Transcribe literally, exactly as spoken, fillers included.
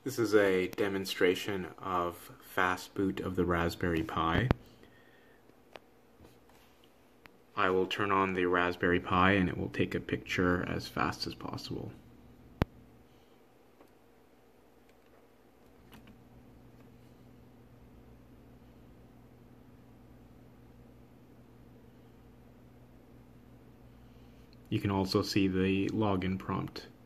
This is a demonstration of fast boot of the Raspberry Pi. I will turn on the Raspberry Pi and it will take a picture as fast as possible. You can also see the login prompt.